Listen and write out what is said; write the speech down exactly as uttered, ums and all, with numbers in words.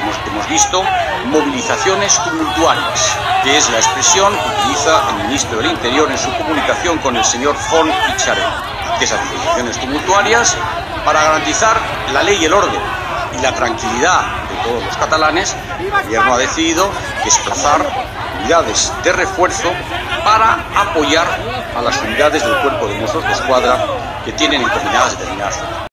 hemos, hemos visto movilizaciones tumultuarias, que es la expresión que utiliza el ministro del Interior en su comunicación con el señor Font i Charén, que esas movilizaciones tumultuarias, para garantizar la ley y el orden y la tranquilidad de todos los catalanes, el gobierno ha decidido desplazar unidades de refuerzo para apoyar a las unidades del Cuerpo de Mossos d'Esquadra que tienen encomendadas determinadas.